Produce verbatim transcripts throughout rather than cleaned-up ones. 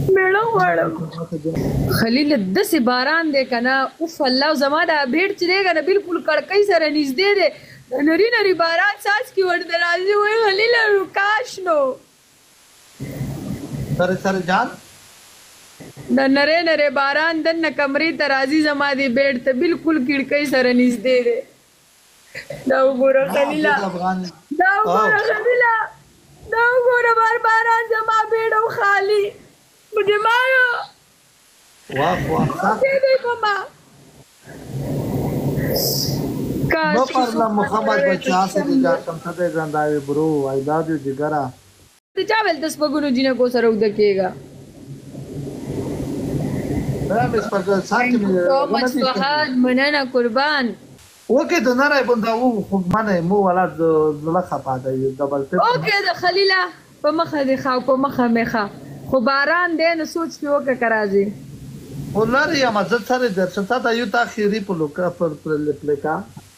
میړه غواړم خلیل داسې باران دی که نه اوف الله زما دا بیډ چې دی که نه بلکل کړکۍ سره نږدې دی د نري نري باران څاڅکي ورته راځي وایي خلیله نو کاش نو سره سره جان د نری نری باران دننه کمرې ته راځي زما دې بیډ ته بلکل کړکۍ سره نږدې دی دا وګوره خلیله دا وګوره خلیله دا وګوره بار باران زما بیډ او خالي مجھے مارو واہ واہ دے دے ماما No parla Muhammad बच्चा से दिगा कम सदे गंदावे ब्रो आई लव यू जिगरा ते चावल दस बगुनो जिने को सर उद केगा मैं इस पर साथ में तो मच फहद मनना कुर्बान ओके तो ना रे बंदा वो माने मो वाला ला खपा दे डबल पे ओके ده خلیله په مخه دي خاو په مخه مخه خو باران دی نو سوچ کې وکړه که راځي ولر یا مزد سره درشن تا ته یو تاخیری په لوکا پر پر لپلیکا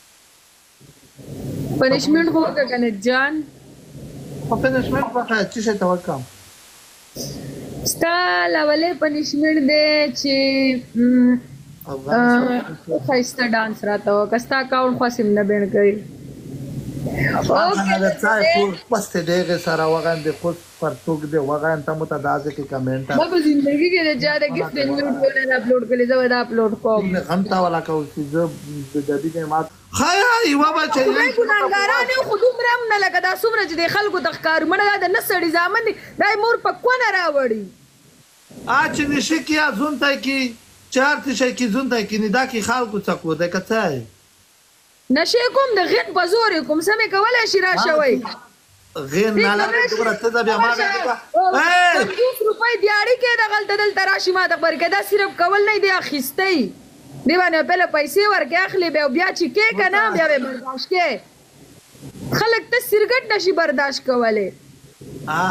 پنشمنټ خو وکړه که نه جان په پنشمنټ په چې څه توکم ستا لولې پنشمنټ دی چې ښایسته ډانس راته وکړه ستا اکاونټ خواصم نه بین کوي افغان اگر چای پور پست دیگه سارا واقعا دی خود پرتوک دی واقعا تا متدازه کی کمنٹ ما په زندگی کې نه جاده گیفت انکلود ولر اپلوډ کړي زه ودا اپلوډ کوم غمتا والا کو چې زه د دې نه مات خیا یو بچی نه ګناګارانه خودم رم نه لګا دا څومره چې د خلکو تخکار مړه د نسړي ځامن دی دای مور په کونه راوړي اچ نشي کیا زونتای کی چار تشي کی زونتای کی ندا کی خلکو څکو د کڅای نشه کوم د غین په زور کوم سمې کولای شي راشوي غین نه لګي دغه ته بیا ما اے پنځوس روپۍ دیاړي کې د غلط دل تراشي ما د برګه دا صرف کول نه دی اخیستي دی باندې په پیسې ورکې اخلي بیا بیا چې کې کنه بیا به برداشت کې خلک ته سرګټ نشي برداشت کولای ها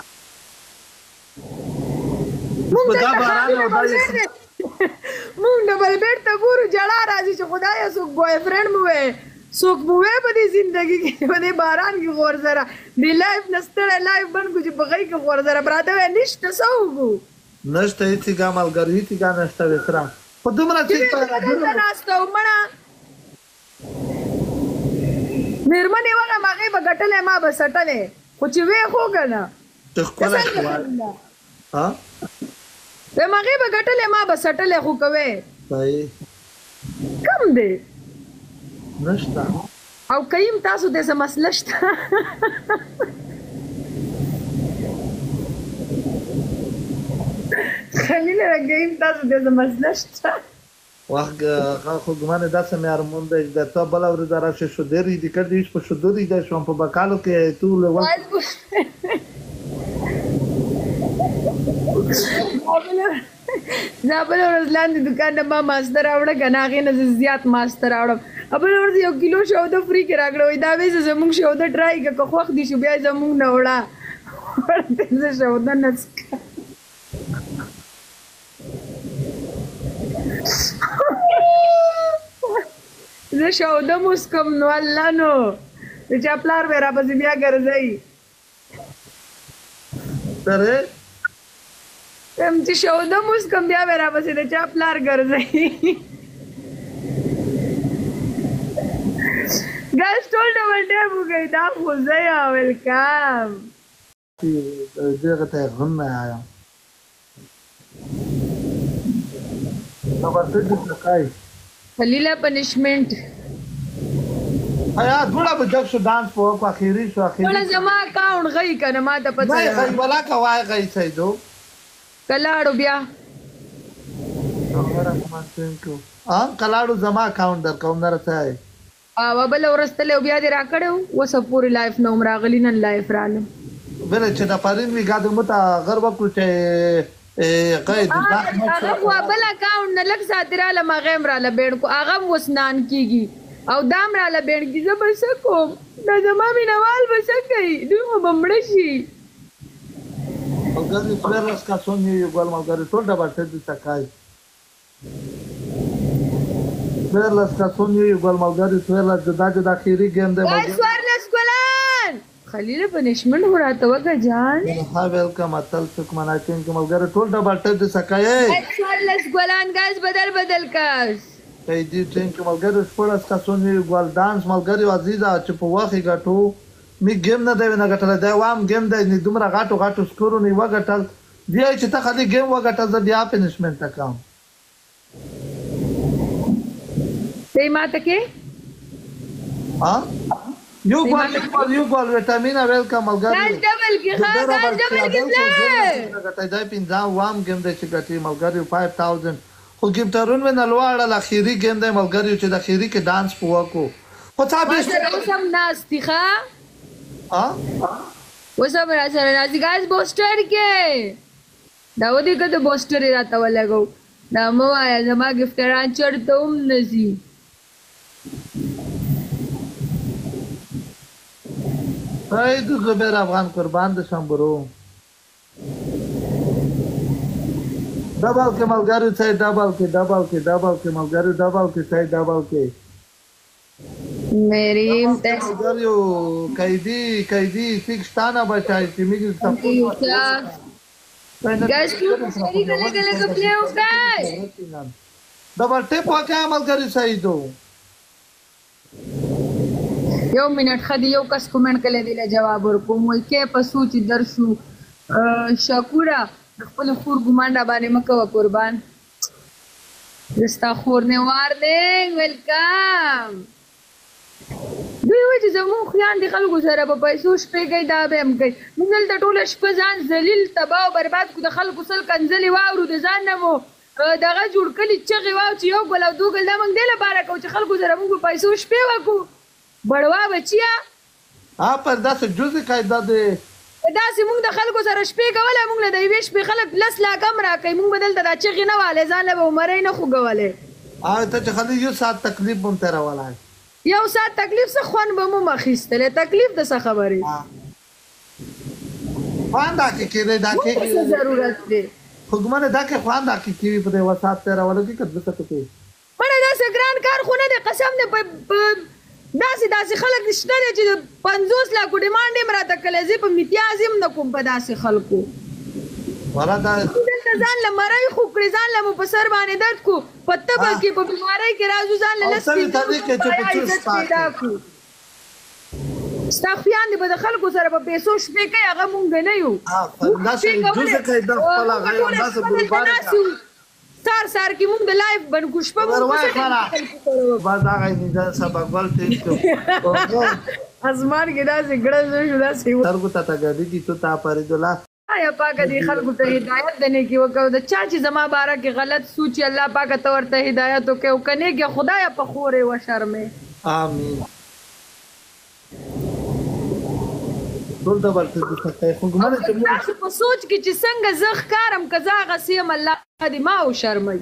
مونږ دا باران او دای مونږ ډبل بیٹ ته ګورو جړه راځي چې خدایا څوک بوای فرند مو وې څوک مو وې په دې ژوندۍ کې په دې باران کې غور سره دی لایف نستړی لایف بنګو چې په غي کې غور سره براته وې نشته سوګو نشته هیڅ ګامل ګر هیڅ ګا نشته وسرا په دومره چې په راستو مړه مېرمنې وغه ماغه به ګټلې ما به سټلې خو چې وې خو کنه ها به ماغه به ګټلې ما به سټلې خو کوي صحیح کم دی نشته او کيم تاسو د څه مسله شته خلیل راګیم تاسو د څه مسله شته واخ خو ګمانه داسې مې ارمون دی د ته بل ورځ راشه شو درې دې کړې په شو دوی د شوم په بکالو کې تو له زه بل ورځ لاندې دکان نه ما ماسته راوړه که نه هغې نه زه زیات ماسته راوړم بل ورځ یو کیلو شوده فري کې راکړه وایي دا وایي زه زمونږ شوده ټرای کړه که خوښ دي شو بیا یې زمونږ نه وړه ورته زه شوده نه څښم زه شوده مو څښم نو الله نو د چا پلار به راپسې بیا ګرځوي سره ام چې شوده مو څښم بیا به راپسې د چا پلار ګرځوي ګاز ټول ډبل ټیپ وکړئ دا خو زه یم ویلکم دغه ته غم نه آیا نمبر څه ځکای خلیله پنشمنت آیا ډوړه به جګ شو ډانس په کو اخیری شو اخیری ولا زما اکاونټ غي کنه ما ته پته نه غي ولا کوای غي سیدو کلاړو بیا څنګه کوم څنګه ا کلاړو زما اکاونټ در کوم نه راځي او بل ورستله بیا دې راکړو وسه پوری لایف نوم راغلی نن لایف رالم ول چې دا پرین وی ګاد متا غرب کو چې قید هغه خو بل اکاونټ نه لګ ساتراله ما غیم را لبین کو هغه وسنان کیږي او دام را لبین کی زه بس کوم دا زما مینوال بس کوي دوی مو بمړ شي ملګری پر لاس کا سونی یو ګل ملګری ټول ډبل ته دي تکای پر لاس کا سونی یو ګل ملګری ټول د داجه د اخیری ګم ده وای سوار لاس ګلان خلیل پنشمنت هو راته وکړه جان ها ویلکم اتل څوک منا ټیم کې ملګری ټول ډبل ټپ دې سکایې څوارلس ګلان غاز بدل بدل کاس ای دې ټیم کې ملګری شپږ کسونه ګول دانس ملګری عزیزه چې په واخې غټو می گیم نه دی نه غټل دی وام گیم دی نه دومره غټو غټو سکورو نه وغټل بیا چې ته خالي گیم وغټل زه بیا پنشمنت تکام ته ماته کې ها یو ګول یو ګول وټامین ویلکم ملګری غاز ډبل کې ها غاز ډبل کې غټای دی پنځه وام گیم دی چې غټي ملګری پنځه هزار خو ګیمټرون ونه لواړه اخیری گیم دی ملګری چې د اخیری کې دانس پوکو خو تاسو اوسم ناشتي ښا ها اوسم را سره ناشتي غاز بوستر کې دا ودی کده بوستر راته ولګو دا مو آیا زما گیفټران چړته هم نسی ای د زبیر افغان قربان د شمبرو ډبل کې ملګری څای ډبل کې ډبل کې ډبل کې ملګری ډبل کې څای ډبل کې मेरी ملګری قیدی قیدی سیکستانه بچای چې میږي गाइस क्यों मेरी गले गले का प्ले होगा ډبل ټپ وکړه ملګری څای دو یو منټ خدي یو کس کومنټ کله دی له جواب ورکوم وای کې پسو چې درشو شکورا خپل خور ګمانډه باندې مکو قربان دستا خور نه وارننګ ویلکم دوی وایي چې زموږ خویان دي خلکو سره په پیسو شپې کوي دا به هم کوي موږ دلته ټوله شپه ځان ذلیل تباه او برباد کړو د خلکو سل کنځلې واورو د ځان نه مو دغه جوړ کړي چغې واو چې یو ګل او دو ګل دا موږ دې لپاره کوو چې خلکو سره موږ په پیسو شپې وکړو بړوا بچیا ها پر داسې جزء قاعده ده داسې موږ د خلکو سره شپې کوله موږ له د یوې شپې خلک لس لا کم راکوي موږ به دلته دا چغې نه والې ځان له به عمرۍ نه خوږولې ته چې خالي یو ساعت تکلیف به م تېرولی یو ساعت تکلیف څه خوند به مو مخیستلې تکلیف د څه خبرې خوند دا کې کېدی دا کې څه ضرورت دی خو ګمانه دا کې خوند دا کې کېوي په دې یوه ساعت تېرولو کې که دوه ساعته کوي مړه داسې ګران کار خو نه دی قسم دی په داسې داسې خلک شته دی چې پنځوس لاکو ډیمانډ یې م راته کړی زه په متیاز هم نه کوم په داسې خلکو ولا دا دلته ځان له مرۍ خو کړې ځان له مو په سر باندې درد کو په تبه کې په بیمارۍ کې راځو ځان له لس پیدا کړو ستا خویان دي به د خلکو سره په پیسو شپې کوي هغه مونږ نه یو سار سار کې مونږ د لایف بنکو شپه اسمان کې داسې ګړه شو داسې سترګو ته تګدي کې تو تا پرېدله یا پاک دې خلکو ته هدایت دنه کې وکړو د چا چې زما باره کې غلط سوچي الله پاک ته ورته هدایت وکړي او کنه کې خدای په خوره و شرمې امين ټول دا ورته د څه خو ګمانه چې موږ په سوچ کې چې څنګه زخ کارم کزا غسیم الله دې ما او شرمې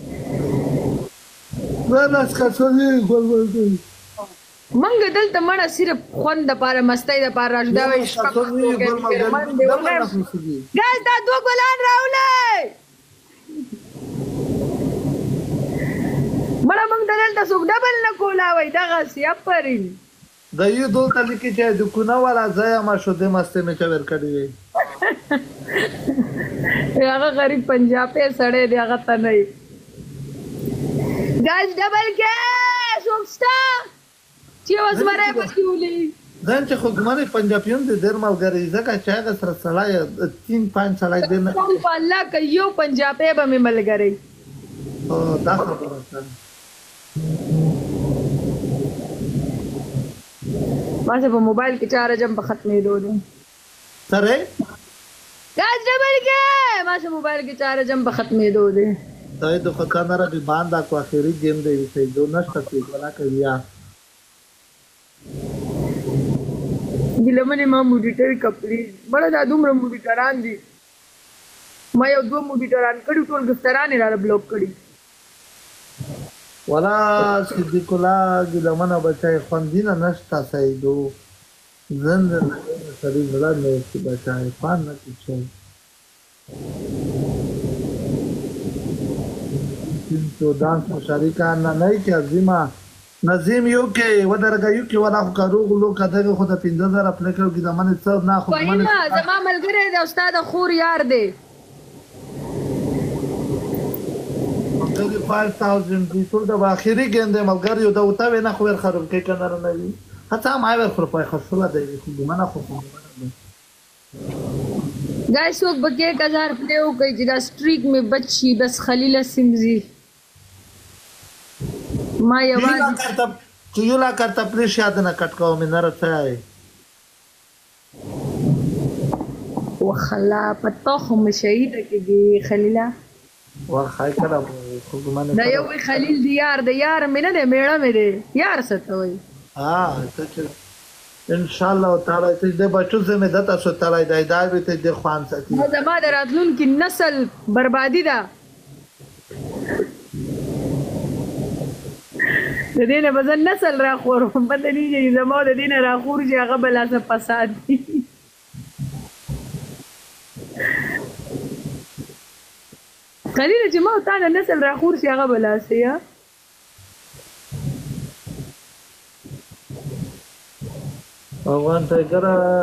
ورناس کڅوې ګول ګول منګ دلته مړه صرف خوند د پاره مستۍ د پاره راځي دا وي ګاز دا دوه ګلان راولې مړه موږ دلته څوک ډبل نه کولا وای دغه سی اپرین د یو دلته لیکي چې د کونه والا ځای ما شو د مستۍ مې چور کړی وي هغه غریب پنجابي سړی دی هغه ته نه ګاز ډبل کې سوکستا چې اوس مره پکولې ځان چې خو ګمانه پنجابیون دي ډېر ملګری ځکه چې هغه سره سړی تین پنځ سړی دی نه په الله که یو پنجابی به مې ملګری او دا خبره ده ما څه په موبایل کې چار جم په ختمېدو دي سره ګاز ډبل کې ما څه موبایل کې چار جم په ختمېدو دي دا د خدانه را به باندې کو اخري گیم دی چې دوه نشته چې ولا کوي ګلمنه ما موډیټر کپلی بڑا دا دومره موډیټران دي ما یو دوه موډیټران کړي ټول ګفتران را بلوک کړي ولا صدیق الله ګلمنه بچای خوندینه نشتا سیدو زند نه سړي زړه نه چې بچای پان نه چې تو دانس مشارکه نه نه کې عظیمه نظیم یو کې ودرګه یو کې ولا خو کاروغ لو کداغه خو د پنځه زره خپل کړو کې د منې څو نه خو فهیمه زما ملګری دی استاد خور یار دی ملګری پنځه هزار دی ټول د اخیری ګنده ملګری د وته نه خو ور خراب کې کنه نه وي حتی ما ور خو په خصوصا دی خو منه خو गाइस लोग बके एक हजार प्ले हो गई जिदा स्ट्रीक में बच्ची बस खलीला सिमजी ما یواز چیولا کرتا پلیش یاد نه کټکاو مې نه راځي وخلا پتو خو شهید کېږي خلیلا ورخای کړه خو ګمانه دا یو خلیل دی یار د یار مې نه دی میړه مې دی یار ستوي ها ته ان شاء الله تعالی ته د بچو زمه د تاسو تعالی د هدايت ته د خوان ساتي دا ما دراتلون کی نسل بربادی دا د دینه بدن نسل را خور بدلی چې زمو د دینه را خور چې هغه بل اس فساد دي قلیل چې ما تا نسل را خور چې هغه بل اس یا افغان ټایګر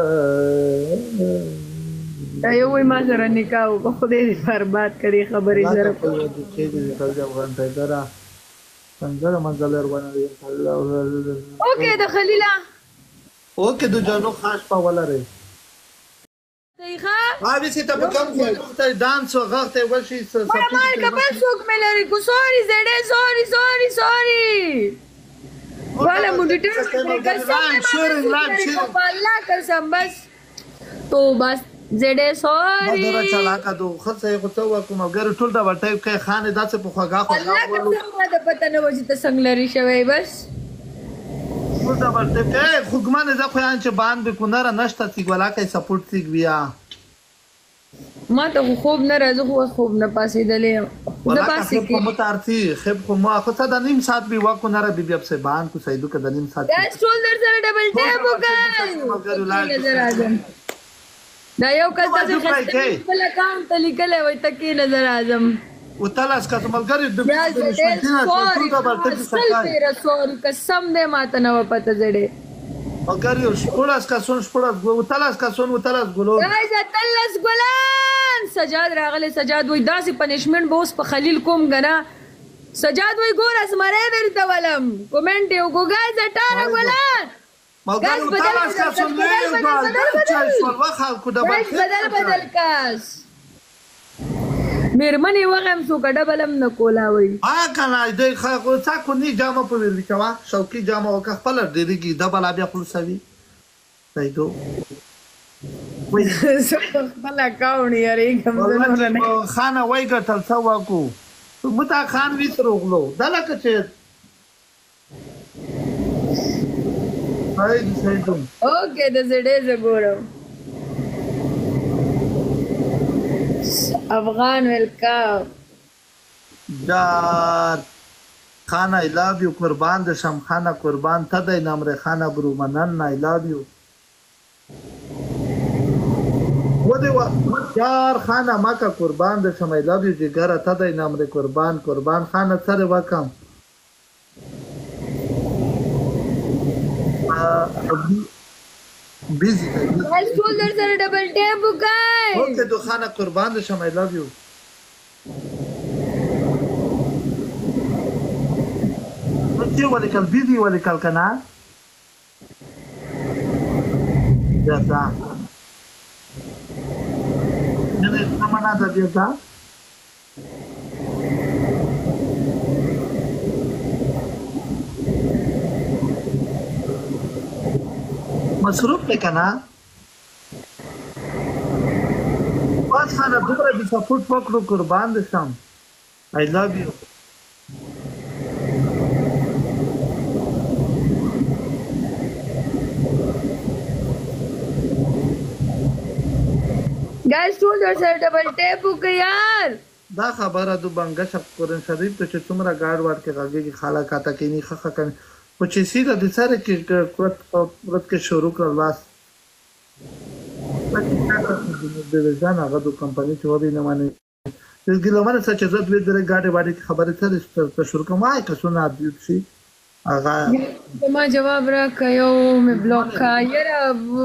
دا یو وای ما سره نکاح وکړو خدای دې برباد کړي خبرې سره چې دې افغان ټایګر څنګه منځل ور باندې اوکې د خلیلا اوکې د جانو خاص په ولره دیخه اوبې چې ته په کوم ته دانس او غاخته ورشي ما ما کبل څوک مې لري کو سوري زړه سوري سوري سوري والا مونیټر قسم شورنګ لاب شي الله قسم بس تو بس زړه سوري ما درا چلا کا دو خصه کو تو کوم ګر ټول دا ټایپ کې خانه داسه په خوګه خو الله قسم ما د پته نه وځي ته څنګه لري شوی بس ټول دا ټایپ کې خوګمانه ځکه یان چې باندې کو نه نشته چې ولا کې سپورټ تیګ بیا ما ته خوب نه راځي خو خوب نه پاسې دلې نه پاسې کې کوم تارتي خب خو ما خو ته د نیم ساعت به وکړو نه را بي بي په بان کو سیدو کې د نیم ساعت دا شولډر سره ډبل ټیپ وکړ دا یو کس د خپل اکاونټ ته لیکل وای ته کې نظر اعظم وتلاس کا ملګری د سوري سوري قسم دې ماته نو پته زړه ملګری شپړاس کا سون شپړاس وتلاس کا سون وتلاس ګلو راځه تلس ګلان سجاد راغله سجاد وای داسې پنیشمنت به اوس په خلیل کوم غنا سجاد وای ګور اسمره درته ولم کومنټ یو ګوګای زټاره ګلان ملګری وتلاس کا سون نه چای سوال واخل کو د بدل بدل کاس میرمنې وغم سو کډه بلم نه کولا وای ا کنه دې خو څا کو ني جامه په ویل کوا شوقي جامه وک خپل ډېرګي د بل بیا خلاصوي سیدو وای خپل کاونی یاري کوم زنه نه خانه وای ګټل څو واکو متا خان ویتروغلو دلکه چې هاي سیدو اوکې د زړه زګورو افغان ویلکم جار خانه I love you قربان د شم خانه قربان ته د نامره خانه برو منن I love you وده و جار خانه ماکا قربان د شم I love you جګره ته د نامره قربان قربان خانه سره وکم busy I'll school there sir double tap guys okay تو خانه قربان شم I love you انتي ولا كان busy ولا كان قناة يا تا انا كمان هذا بيتا مصروف ته کنه بس خانه دومره بي سپورټ پکړو قربان دي شم I love you guys told us double tap وکړه یار دا خبره د بنګ شپ قرآن شریف ته چې څومره گاډ واټ کې راګي خاله کاته کې نه خخه کنه په چې سیده د سره کې قوت قوت کې شروع کړل واس د ځان هغه د کمپنی چې ودی نه مانی د ګلمانه چې زړه دې درې گاډي واټ خبره سره شروع کوم آی که سونه ابي شي هغه ما جواب راکړه یو مې بلاک کا یاره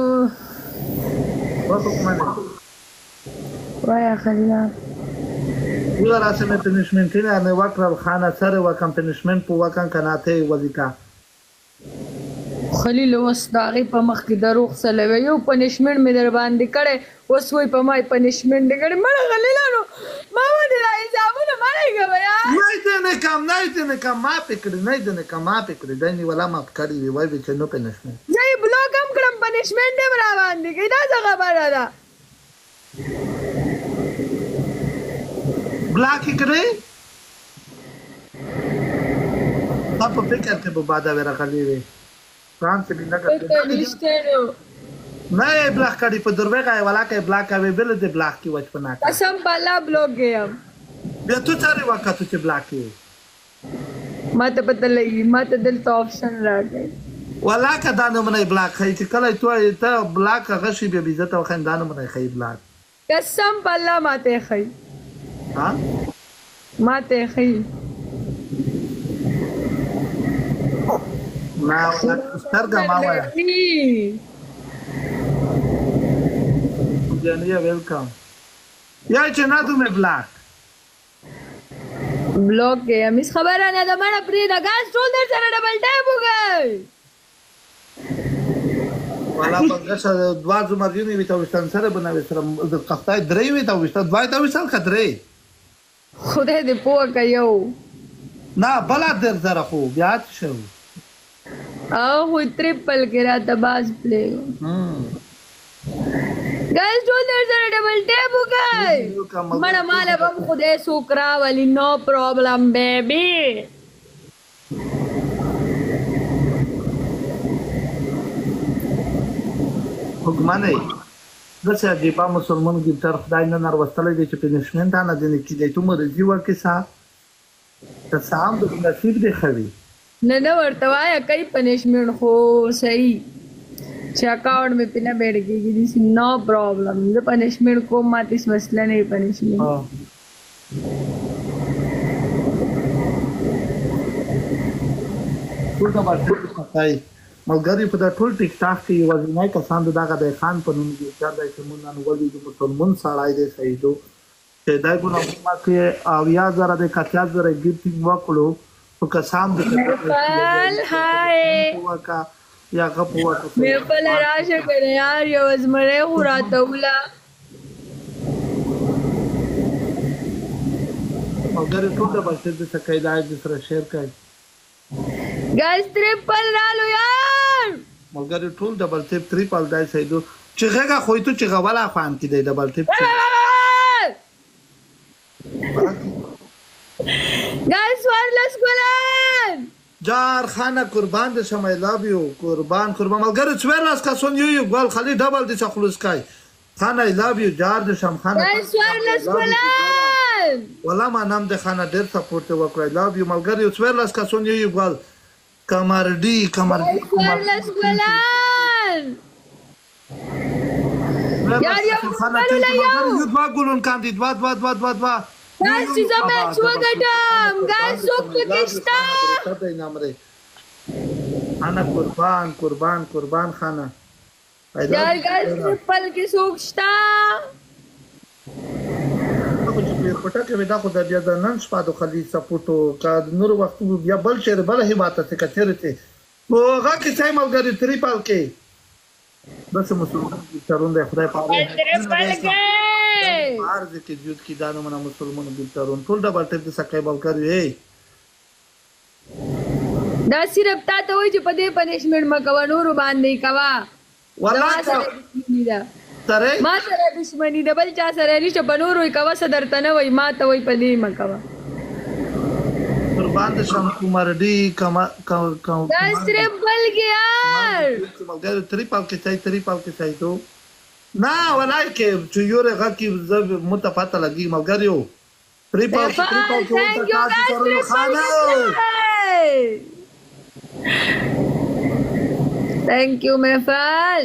وکړه وایا خلیلا یو راسمه پنیشمنت نه وکړل خانه سره وکم پنیشمنت په وکم کناته وظیفه خلیل اوس د هغې په مخ کې دروغ سلوي یو پنشمنټ مې در باندې کړی اوس وایي په ما یې پنشمنټ دی کړی مړه خلیلانو ما باندې دا حسابونه مه لګوه یار نه دې نه کم نه دې نه کم معافې کړي نه دې نه کم معافې کړي دی نیوله ماف کړي وي وایي چې نو پنشمنټ زه یې بلاک هم کړم پنشمنټ یې را باندې کوي دا څه خبره ده بلاک یې کړی تا په فکر کې به بادا وې راغلی وې ځان ته مې نه پته نشته نو نه یې بلاک کړي په دروېږه یې ولا کې بلاک کوي بل دې بلاک کې وچ په ناکه قسم په الله بلاک یم بیا تو چارې وکړه چې بلاک یې ما ته پته لګي ما ته دلته آپشن راکړی ولا که دا نومونه بلاک ښایي چې کله تو ته بلاک هغه شي بیا بېزته وښیم دا نومونه ښایي بلاک قسم په الله ما ته یې ښایي ها ما ته یې ښایي نه سترګه ما وایه جانیه ویلکم یا چې نه دومې بلاک بلاک یم هیڅ خبره نه ده مړه پرېږده ګاز ټول در سره ډبل ټایپ وکړئ والا پنځه دوه زمرګینې وي ته ویشتن سره به نه وي سره قفتای درې وي ته ویشته دوه ته ویشتل که درې خدای دې پوه که یو نه بله در سره خو بیا څه شو او خو تریپل کې راته باز پلېږو ګاز ټول در سره ډبل ټایپ وکړئ مړه ماله به هم خدای څوک راولي نو پرابلم بیبي حکمانه داسې عجیبه مسلمان ګیټر خدای نه نروستلی دی چې پنشمنټ نه دی نه کېدی تو مرضي وکړې سا که څه هم د نصیب دی ښه وي نه نه ورته وایه کوي پنشمنټ خو صحیح چې اکاؤنٹ में पिना बैठ गई this no problem the punishment को मात इस मसला नहीं पनिशमेंट ټول دا باندې پتاي ملګری په دا ټول ټیک ټاک کې یو ځای کسان دغه د خان په نوم کې چې دا چې مونږ نن ولې د مسلمان سړای دی سیدو چې دا ګونه ما کې او یا زره د کاتیا زره ګیفټینګ وکړو په کسان د فال هاي وکا یا غپو وکړو مې په راشه کړه یار یو ازمره وراته ولا ملګری ټول دا باندې د سکایدای د سره شیر کوي ګاز ټریپل رالو یار ملګری ټول ډبل ټیپ ټریپل دای سیدو چې هغه خو ته چې غواله خوان کې دی ډبل ټیپ ګاز ورلس ګلان جار خانه قربان د شمه لابیو قربان قربان ملګری څوارلس کسون یو یو ګل خلی ډبل د خلوص کای خانه لابیو جار د شم خانه ګاز ورلس ګلان ولا ما نام د خانه ډیر سپورټ وکړای لابیو ملګری څوارلس کسون یو یو ګل کمردی کمردی ورلس ګلان یار یو خانه ته یو دوا ګلون کاندید وا وا وا وا وا ګاز چې زما څو ګټم ګاز څوک پکښتا انا قربان قربان قربان خانه یار ګاز پل کې څوک شتا پټه کې دا خو د بیا د نن شپه د خلی سپورټو کا نور وخت بیا بل شهر بل هیواته ته کتره ته وګه کې څای ملګری تریپال کې بس مسلمان ترون د خدای په اړه تریپال کې ارز کې جوړ کې دانو منه مسلمان د ترون ټول ډبل ټیپ د سکای بل کوي دا صرف تا ته وای چې په دې پنیشمنت مکو نور باندې کوا والله سره ما سره دښمنی د بل چا سره نشته بنور وي کوا صدر ته نه وای ما ته وای په دې مکوا قربان د شم کومردی کما کما دا صرف بل کې یار ملګری تریپال کې ځای تریپال کې ځای ته نه ولای کې چې یو رغه کې زب متفاته لګي ملګریو تریپال تریپال کې تاسو سره خانه Thank you, Mefal.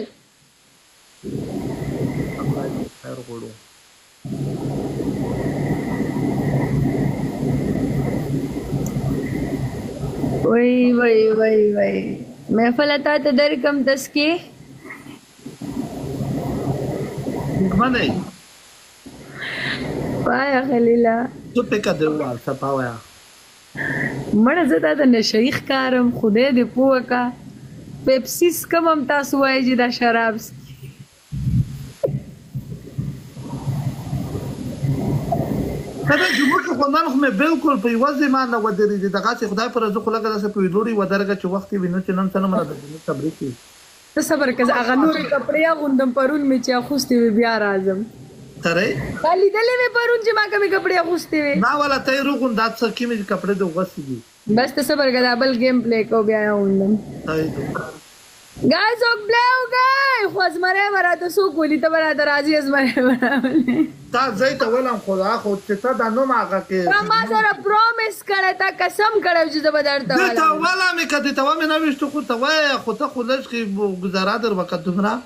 خیر غوړو وای وای وای وای محفل تا ته درکم تسکي منه وایا خلیلا څه پکې دی وال صفاویا مړه زه تا ته نشئی ښکارم خدای دې پوه کا پیپسیس کم هم تاسو وایي چې دا شراب څښي. کله جمهور خو نن خو مې بالکل په یوه ځای باندې ودرېدې دغسې خدای په رضا خو لږه داسې په لوري ودرېږه چې وخت یې وینو چې نن څه نه منه د جنوب تبریک وي ته صبر که زه هغه نورې کپړې اغوندم پرون مې چې اخوستې وې بیا راځم ترې تا لیدلې وې پرون چې ما کومې کپړې اخوستې وې نه والا ته یې روغون دا څه کومې کپړې د وغوستې دي بس ته صبر که دا بل گیم پلی کو بیا یې اغوندم ګای څوک پلی وکئ خو ازمری به راته څوک ولي ته به راته راځي ازمری به راولې تا ځای ته ولم خو دا خو چې ته دا نوم هغه کې تا ما سره پرومیس کړی تا قسم کړی چې زه به درته دې ته ولمې که دې ته ومې نه ویشتو خو ته وایه خو ته خو لږ کې ګزاره در وکړه دومره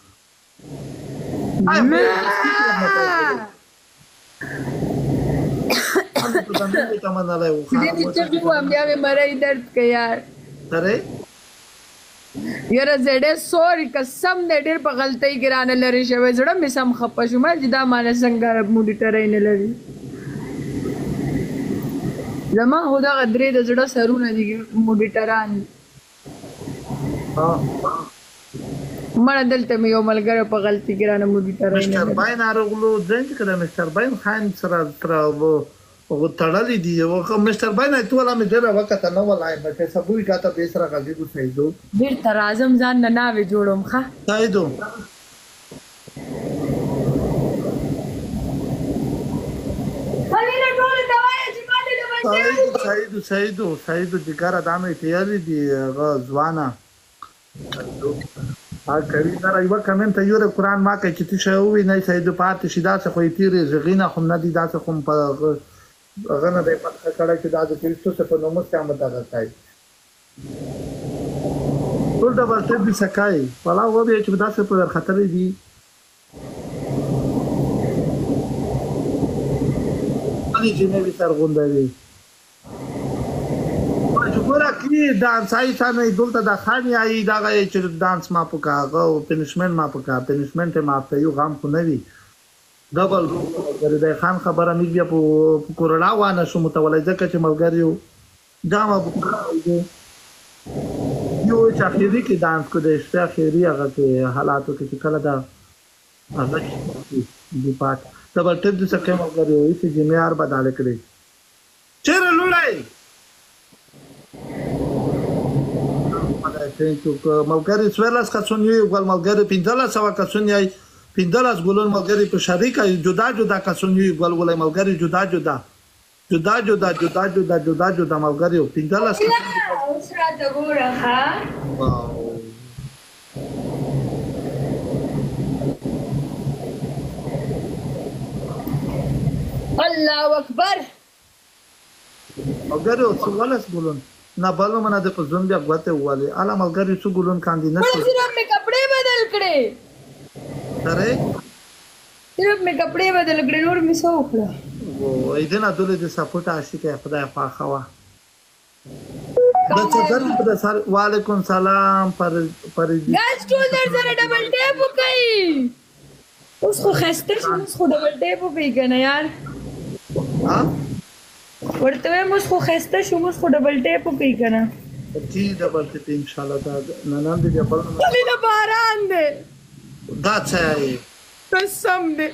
دې مې چغې وم بیا مې مرۍ درد که یار ترې یاره زه ډېر سوري قسم دی ډېر په غلطۍ کې رانه لرې شوی زړه مې سم خفه شوم چې دا مانه څنګه موډیټرۍ نه لري زما خو دغه درې د زړه سرونه دي موډیټران مړه دلته مې یو ملګری په غلطي کې رانه موډیټرۍ نه مستر لري باین راغلو ځین چې کله مستر باین خان سره هغه تړلې دي مستر باین ټوله مې ډېره وخته نه ولایم چې سبوی کاته به سره غږی کو سیدو بیرته راځم ځان نه ناوې جوړوم ښه سیدو سیدو سیدو سیدو سیدو جګاره دا مې تیارې دي هغه ځوانه ها کوي نه یو کمنټ یو قرآن ما کوي چې څه وي نه سیدو پاتې شي دا څه خو یې تیرې زغینه خو نه دي دا څه خو په هغه نه دی پته کړی چې دا د کریسټوس په نوم قیامت هغه کوي ټول ډبل ټیپ دې څه کوي ولا وبې چې داسې په خطرې دي علي چې مې وي سرغونډوي ګوره کې ډانس آی څنګه دلته د خاني آی دا چې ډانس ما پکا هغه پنشمنت ما پکا پنشمنت ما په یو غام خو نه وي ډبل د خان خبره مې بیا په کورونا وانه شو متولای ځکه چې ملګریو دا ما یو چې اخیری کې ډانس کو د شپه اخیری هغه کې حالاتو کې کله دا هغه دی پات ډبل ټیپ د څه ملګریو یې چې معیار بدل کړی چیرې لولای ملګری څوارلس کسونه یو ګل ملګری پنځلس سوه کسونه یې پنځلس ګلون ملګری په شریک جدا جدا کسونه یو ګل ولای ملګری جدا جدا جدا جدا جدا جدا جدا جدا ملګری پنځلس اوس راته ګوره ها الله اکبر ملګری څوارلس ګلون نه بل منه د په ځون بیا غوته واله اله ملګری څو ګلون کاندي نه صرف مې کپڑے بدل کړې سره صرف مې کپڑے بدل کړې نور مې سو کړه او اېدنه دله د سپورټ آشي کې خدای پاکه وا د څنګه په سر وعلیکم سلام پر پر ګاز ټول در سره ډبل ټیپ وکړي اوس خو خسته شو اوس خو ډبل ټیپ وکړي کنه یار ها ورته موږ خو خسته شو موږ خو ډبل ټیپ وکړي کنه چې ډبل ټیپ ان شاء الله دا نن دې بل خلی نه باران دې دا څه یې قسم دې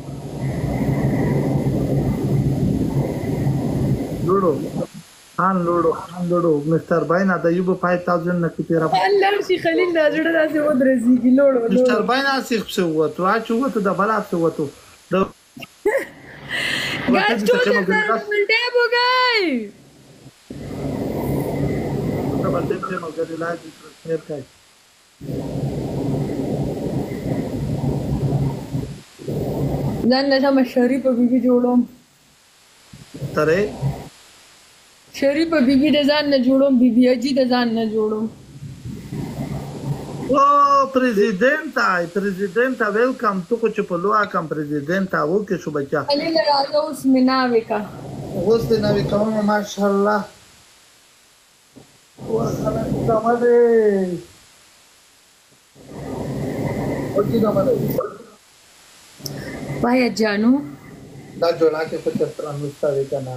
لوړو خان لوړو خان لوړو مستر باینا د یوب پنځه هزار نه کې تیرا الله شي خلیل دا جوړه داسې ودرځي لوړو مستر باینا سیخ څه وته وا چې وته د بل اپ څه وته ګاز ټول در سره ډبل ټیپ وکړي ډبل ټیپ یې مګر لا دې شیر کوي ځان له سم شریف بیبي جوړوم ترې شریف بیبي د ځان نه جوړوم بیبي اجي د ځان نه جوړوم او پریزیدنټا پریزیدنټا ویلکم تو کو چې په لوا کم پریزیدنټا و کې شو بچا علي راځه اوس مینا وکا اوس دې نو کوم ماشاءالله وخلاص زمانه وتی زمانه باید جانو دا جوړه کې په چتران مستوي کنه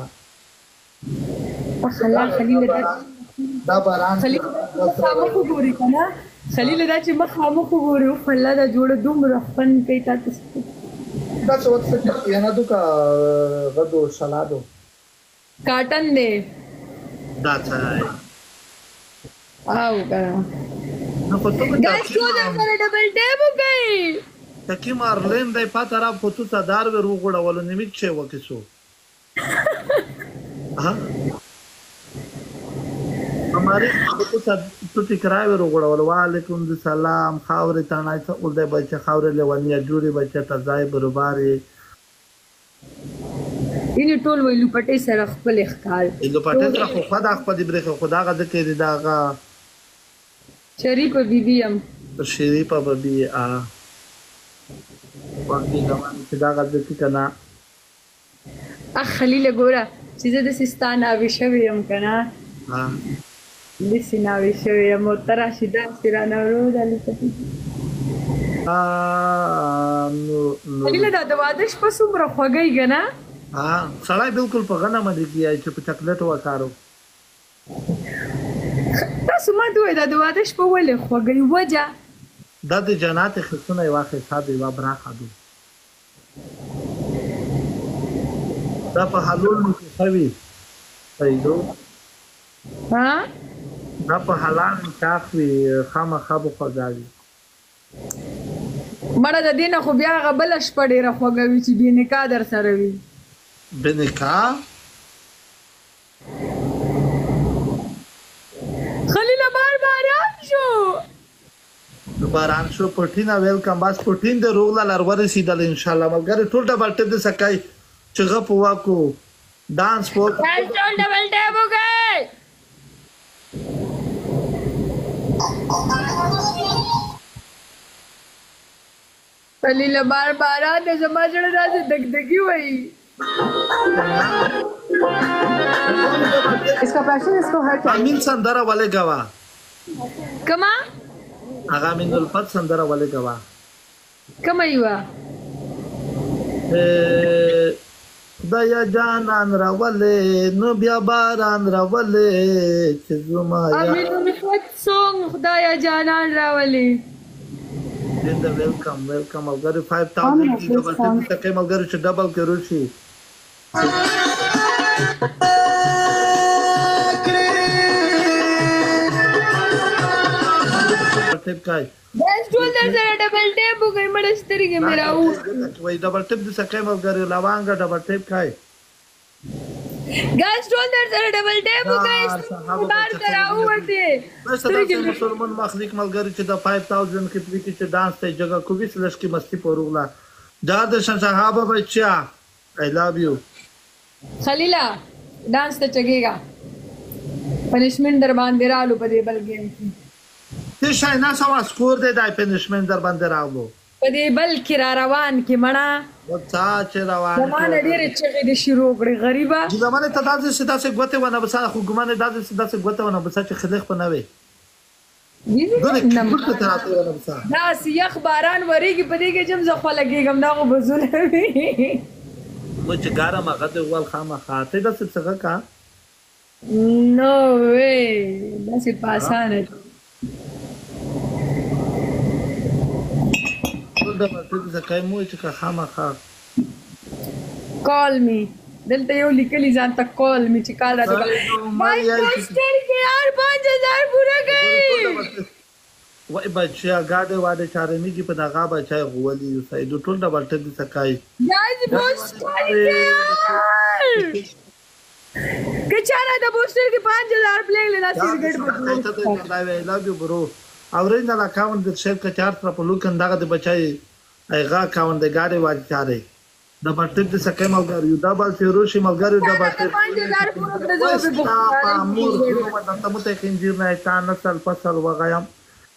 خلا خلیل دا دا باران خلیل مخامخ وګوري کنه خلیل دا چې مخامخ وګوري او فلا دا جوړه دومره فن کوي تاسو دا څه وخت کې یا نه دوکا غدو سلادو کاټن دی دا څه او کنه نو په تو ګاز کو دا سره ډبل ټیپ وکړي تکي مارلین دای پات را په تو تدار ور وګړول نیمه چې وکیسو ها हमारे को तो टिकराय वर वगळवल वालेकुम सलाम खावरे ताणायचं उलदे बच्चे खावरे लेवनिया जुरी बच्चे ता जाय बरोबर اینی ټول ویلو پټې سره خپل ښکار ایلو پټې سره خو خدا خپل برخه خدا غد کې دا غا شریف بیبی ام شریفه ببي ا باندې دا چې دا غد کې کنا اخ خلیل ګوره چې زه د سستان اوی شوی ام کنه ها د سیناوي شوی ام تر شیدا سیرانه ورو دلی پتی ا نو نو خلیل دا د واده شپه څومره خوږی کنه ها سړی بالکل په غنه باندې کیای چې په چاکلیټ وکارو تاسو ما دوی دا د واده شپه ولې خوږی وجه دا د جنات خصونه واخې ساده و براخه دو دا په حلول کې خوي پیدو ها دا په حلال کافي خامہ خابو خوځاوي مړه د دینه خو بیا غبل شپه ډیره خوږوي چې بې نکاح در سره وي بنکا خلیل بار باران شو باران شو پټینا ویلکم باس پټین د روغلا لرور سیدل ان شاء الله مګر ټول ډبل ټپ د سکای چغه پوا کو ډانس پو ټول ډبل ټپ وګای خلیل بار باران د زما جوړه راځي دګدګي وای इसका पैशन इसको हर امین سندره والے گوا کما هغه امین الفت سندره والے گوا کما یوا خدایا جانان راولې نو بیا باران راولې چې زما یا امین الفت سونګ خدایا جانان راولي دیندا ویلکم ویلکم اگر five thousand کی ډبل ټپ تک مگر چې ډبل کې روشي ټپ کای بس ټول در سره ډبل ټیپ وګړي مړ سترګې مې راو وای ډبل ټپ د سکه مگر لوانګ ډبل ټپ کای ګاز ټول در سره ډبل ټیپ وګړي بار کراو ورته سترګې مسلمان مخلوق ملګری چې د five thousand کې پلی کې ډانس ته جگہ کو بیس لش کی مستی پروغلا دا د صحابه بچا I love you خلیلا ډانس ته چګيګا پنشمنت در باندې رالو په دې بل گیم کې ته شای نه سوا سکور دی دای پنشمنت در باندې راغلو په دې بل کې را روان کې مړه وتا چې روان زمانه ډېرې چغې د شروع کړې غریبه زمانه ته داسې سدا سه غوته ونه بس خو ګمانه داسې سدا سه غوته ونه بس چې خلخ په نوې دغه څه ته راته ونه بس دا سیخ باران وریږي په دې کې جم زخه لګېږم دا غو بزول مو چې ګارم هغه د ول خامہ خاطه د څه څنګه کا نو وې دا سي پاسانه ټول د مټو ځکه مو چې خامہ خا کال می دلته یو لیکلی ځان ته کال می چې کال راځي مای پوسټر کې یار پانچ هزار پورا کړی وای بچیا ګاډه واده چارې میږي په دغه بچای غولي سید ټول د ورته دي سکای یاز پوسټر کې کچاره د پوسټر کې پانچ هزار پلیګ لیدا سیګریټ بوتل دا وی لو یو برو اورین د اکاونټ د شیر کا چار پر په لوکن دغه د بچای ایغه اکاونټ د ګاډه واده چارې د ورته د سکای ملګری یو د بل فیروشي ملګری د ورته پانچ هزار پورا کړو په مور نو د تمته انجیر نه تا نسل فصل وغایم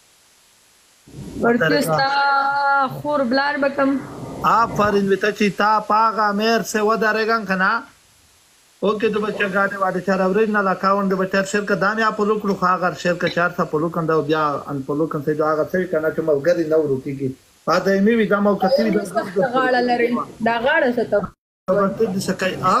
ورتستا خور بلار بکم آفرین ویتا چې تا پاغه میر سے ودارېګان کنه اوکې د بچا غاټه واده چار اوریجنل اکاونټ د بچا شیر کا دامه په لوکړو خاغر شیر کا چار څه په لوکن دا بیا ان په لوکن ته دا هغه څه کنه چې ملګری نو روکيږي پاده می وی دا مو کتلی دا غاړه لري دا غاړه څه ته ورته د سکای ا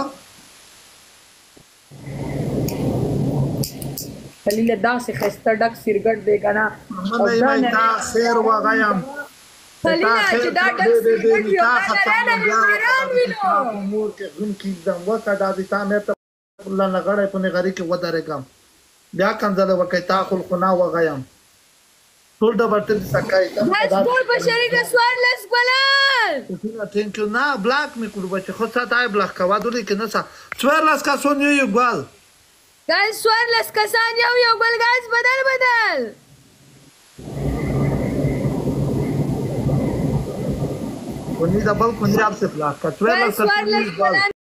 خلیل داسې خسته ډک سیرګټ دی کنه مې نه تا خیر وغایم خلیل چې دا ډک سیرګټ یو کنه نه باران وینو مور کې غم کې دم وکړه دا د تا مې ته الله لغړې په غری کې ودارې کم بیا کنځله وکړه تا خل خنا وغایم ټول د ورته سکای ته بس ټول بشری د سوار لس ګلال ثانک یو نا بلاک می کړو بچ خو څه تای بلاک کا ودولې کې نه څه سوار لاس کا سون یو ګل ګاز سوار لس کسان یو یو ګل ګاز بدل بدل ونی دا بل کو نه اپ سے بلاک کا سوار لاس کا